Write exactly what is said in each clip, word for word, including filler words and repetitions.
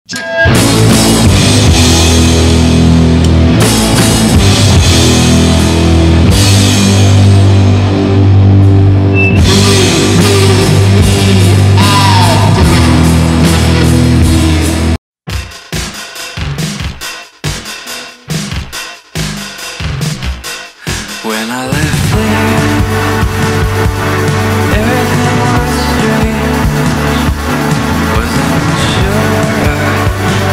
When I left there, everything was strange. Wasn't sure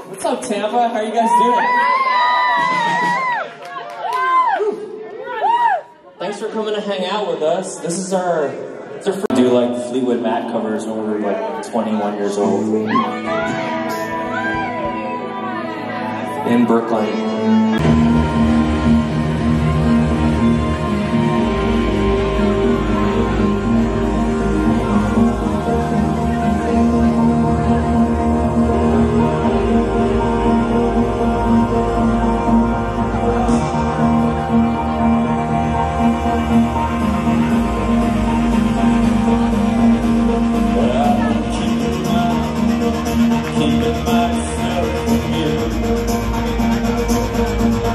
What's up, Tampa? How are you guys doing? Thanks for coming to hang out with us. This is our, it's our first do like Fleetwood Mac covers when we were like twenty-one years old in Brooklyn. Keeping myself from you.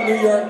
New York.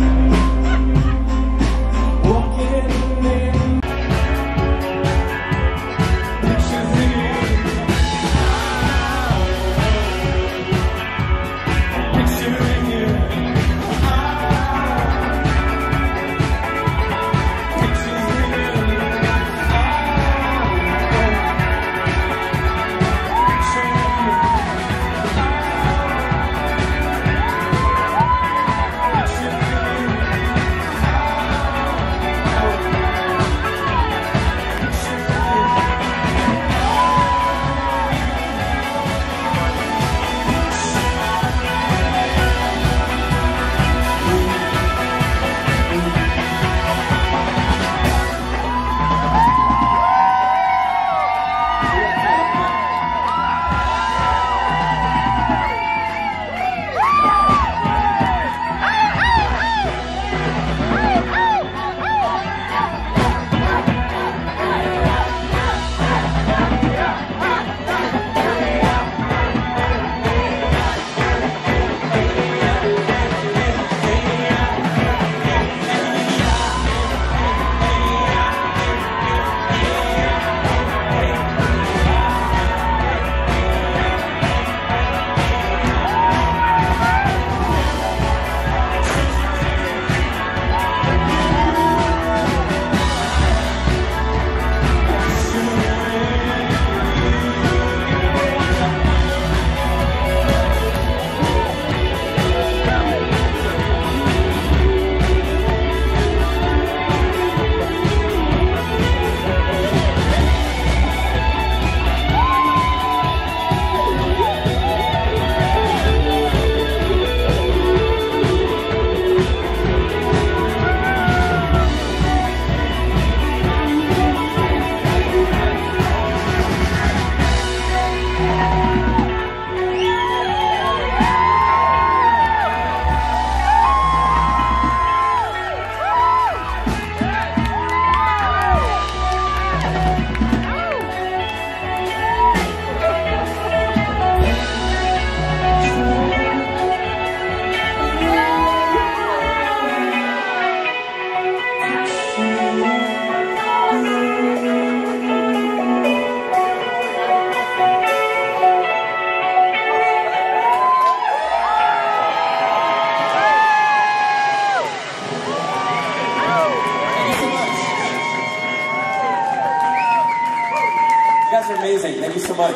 Amazing. Thank you so much.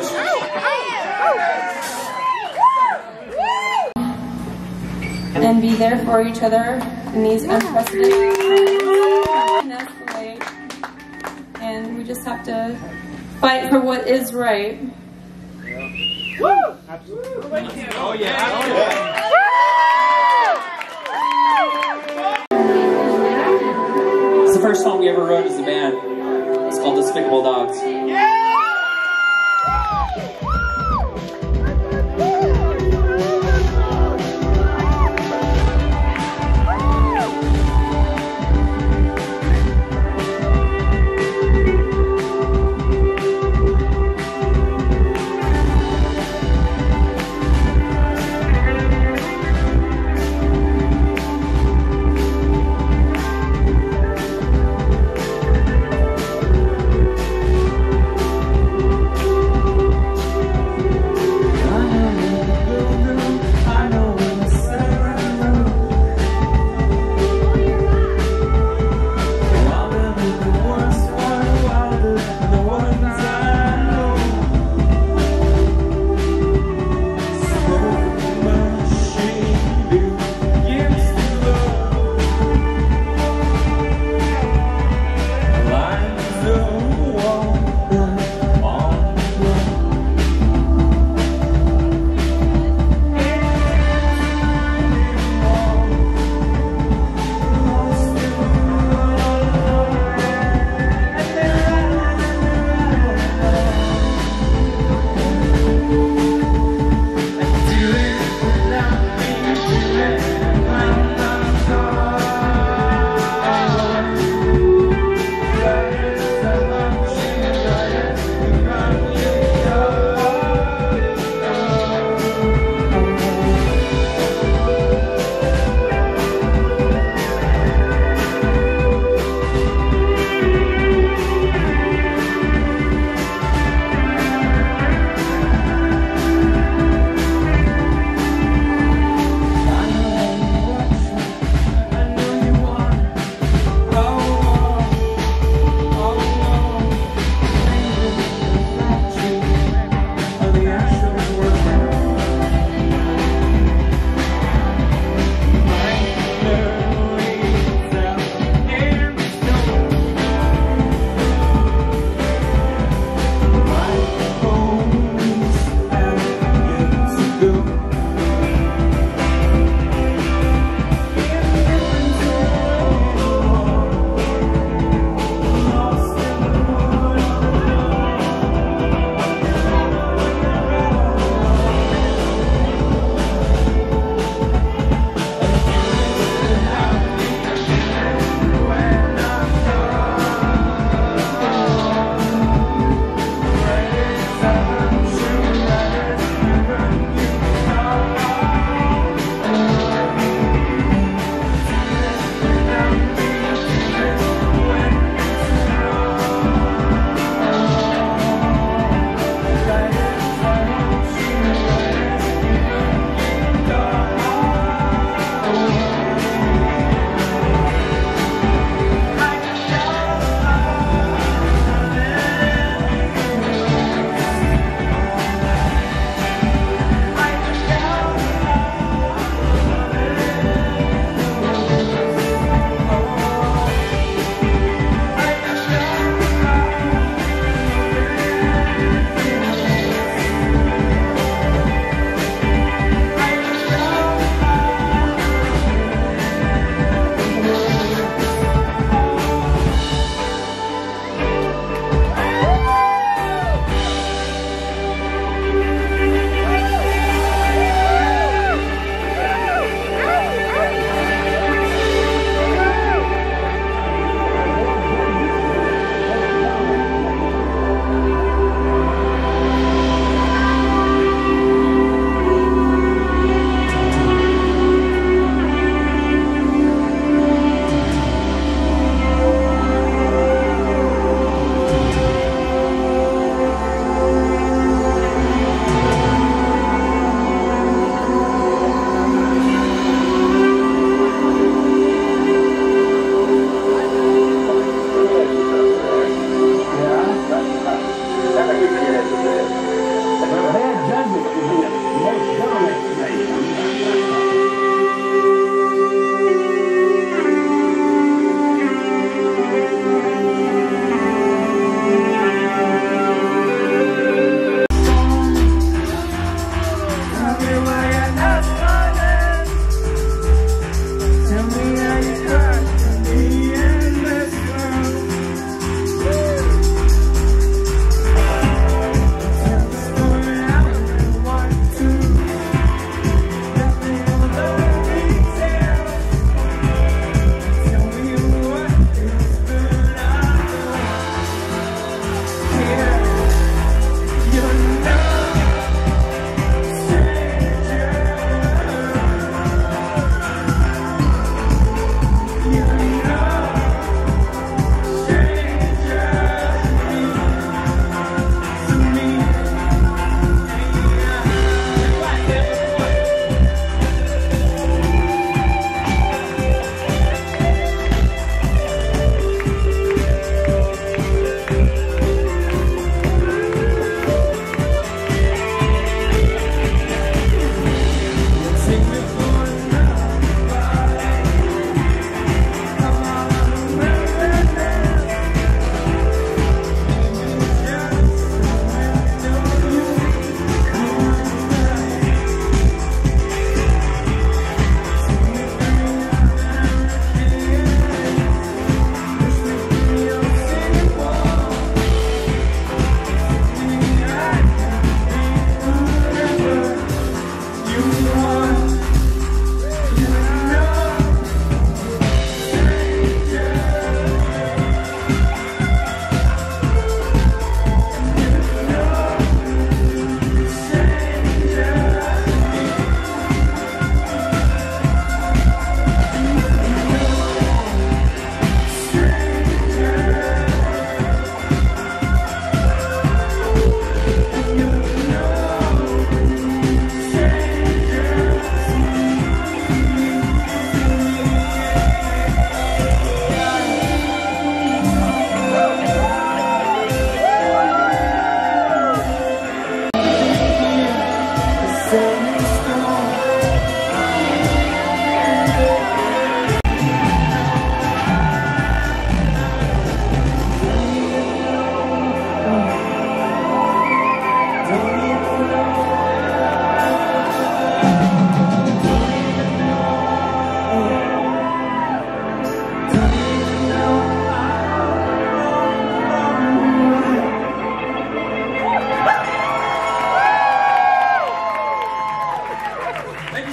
And be there for each other in these unprecedented times and escalate. And we just have to fight for what is right. Woo! Absolutely. Oh yeah. It's the first song we ever wrote as a band. It's called Despicable Dogs. Yeah!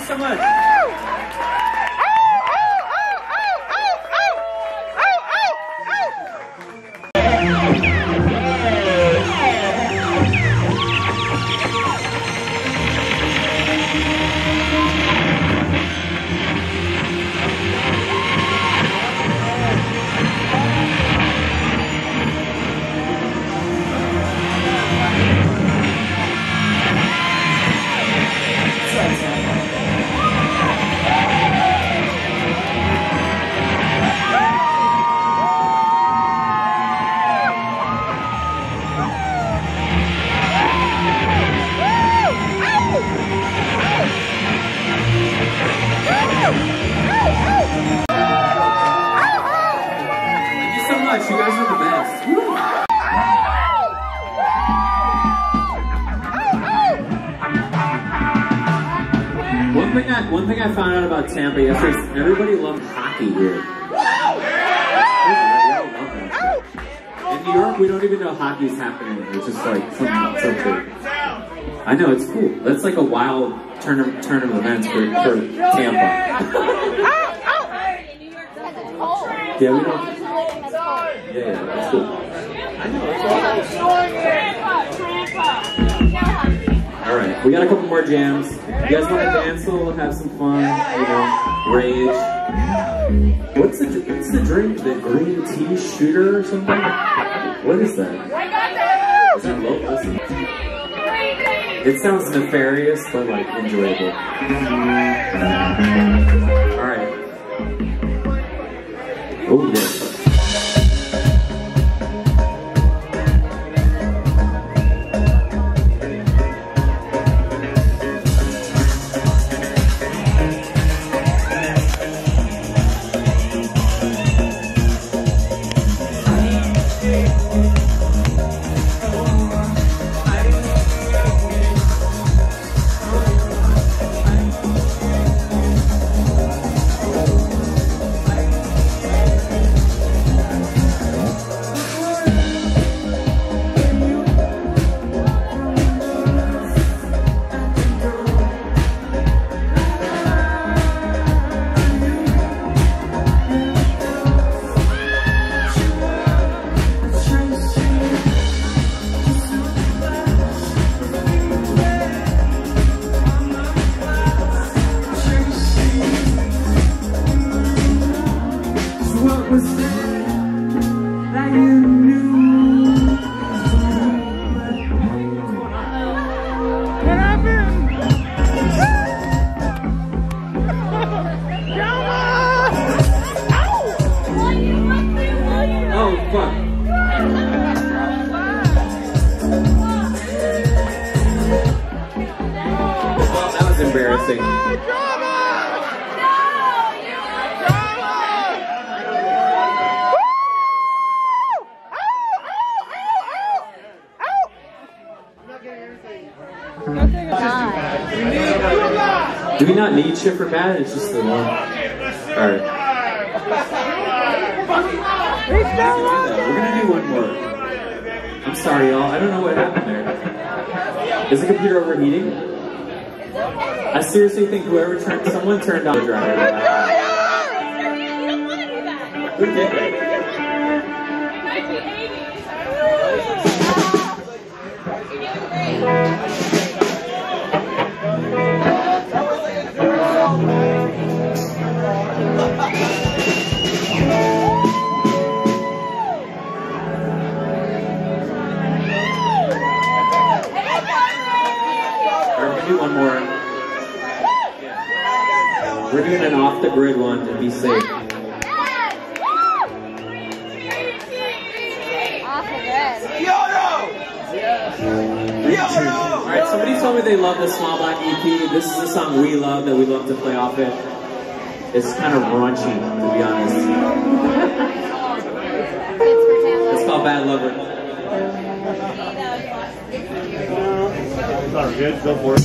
so much. You guys are the best. One thing I one thing I found out about Tampa yesterday is everybody loved hockey here. In New York, we don't even know hockey's happening. It's just like something so cool. I know, it's cool. That's like a wild turn of turn of events for, for Tampa. Yeah, we don't. Yeah, yeah, that's cool. I know, that's all. Alright, we got a couple more jams. You guys want to dance a little, have some fun, you know, rage. What's the, what's the drink? The green tea shooter or something? What is that? Is that local? It sounds nefarious, but like enjoyable. Alright. Oh, yeah. Embarrassing. Do we not need shit for bad? It's just the one. Alright. We're gonna do one more. I'm sorry, y'all. I don't know what happened there. Is the computer overheating? I seriously think whoever turned, someone turned on the dryer. Who did that? Alright, we're gonna do one more. We're doing an off-the-grid one to be safe. Off-the-grid. Alright, somebody told me they love the Small Black E P. This is a song we love that we love to play off it. It's kind of raunchy, to be honest. It's called Bad Lover. It's all good, go for it.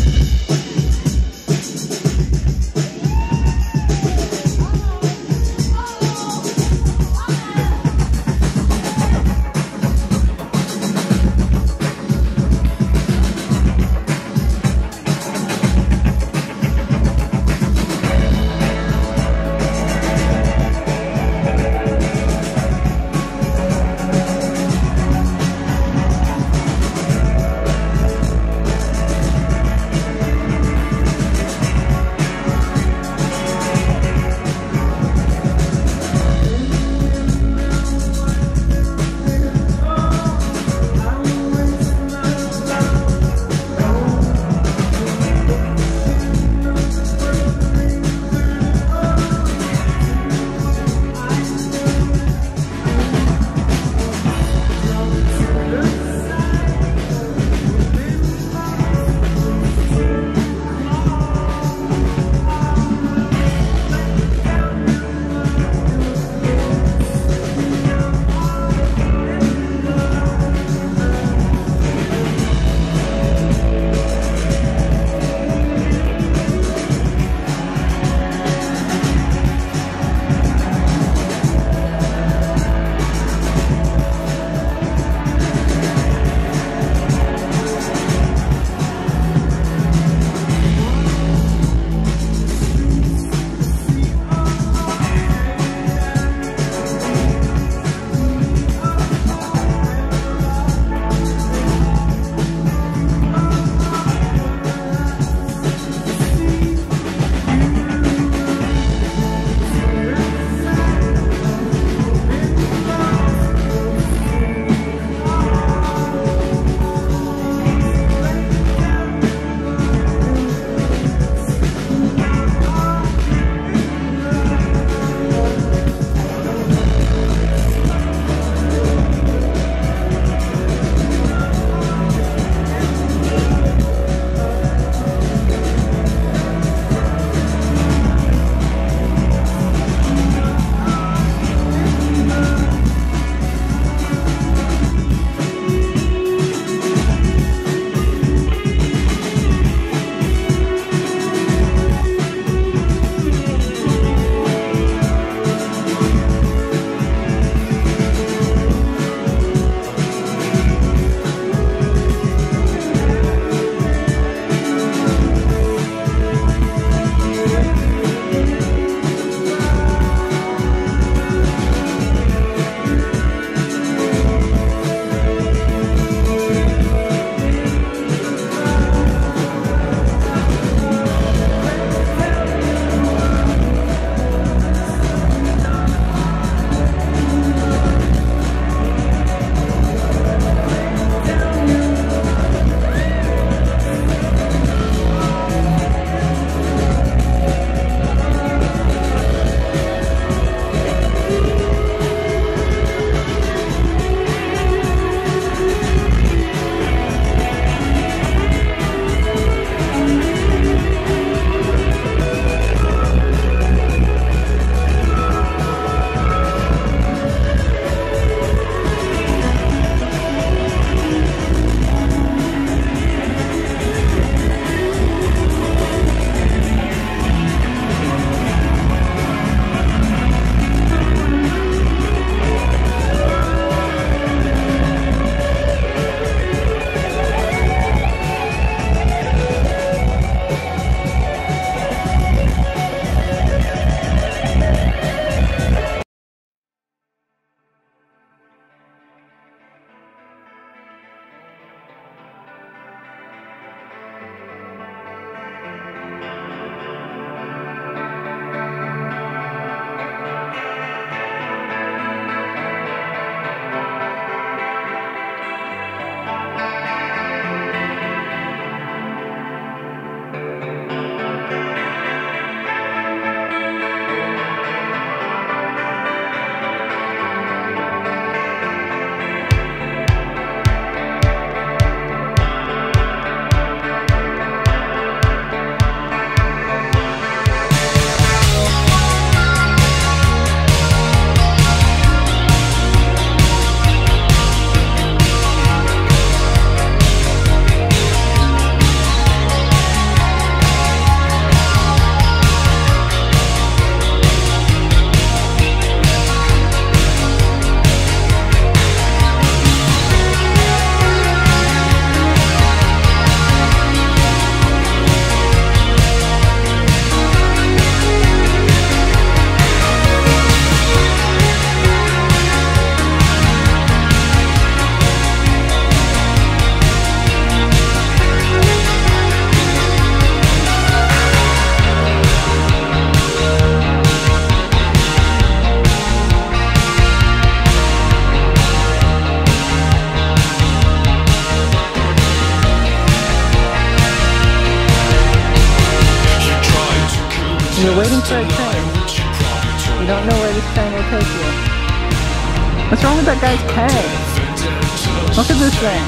you're waiting for a train. You don't know where this train will take you. What's wrong with that guy's keg? Look at this thing.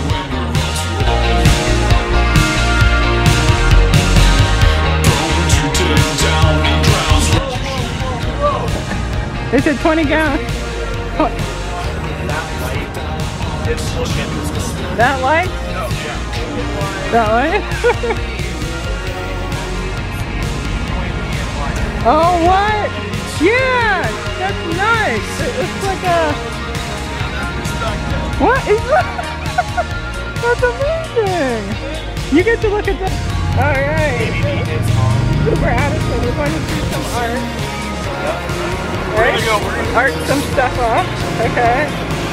They said twenty gallons. Oh. That light? That light? Oh, what? Yeah! That's nice! It's like a... What is that? That's amazing! You get to look at that. Alright. Super Addison, we're going to do some art. Right? Art some stuff off. Okay.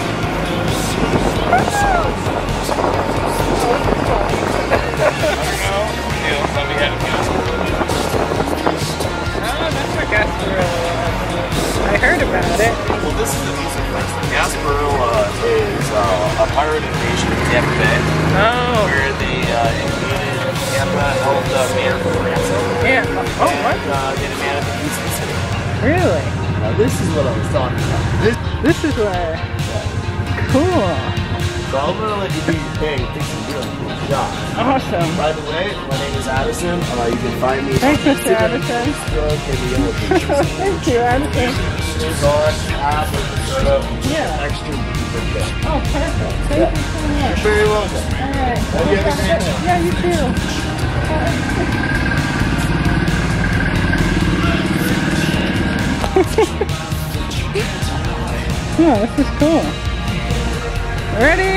Oh, that's what Gasparilla was. I heard about it. Well, this is the music place. Gasparilla is uh, a pirate invasion in Tampa Bay. Oh. Where they uh, invaded Tampa, held the mayor for ransom. Yeah. Oh, what? And uh, they demanded the peace of the city. Really? Now, this is what I was talking about. This, This is where... Cool. so I'm going to let you do your thing. I think you're doing a cool job. Awesome. By the way, my name is Addison. Uh, you can find me. Thanks, Mister Addison. Thank you, Addison. There's on app or sort of Yeah. extra birthday. Oh, perfect. Thank Yeah. you so much. You're very welcome. All right. Hope you have a great day. Yeah, you too. Yeah, this is cool. Ready?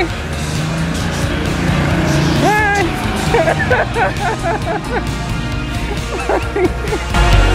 Bye!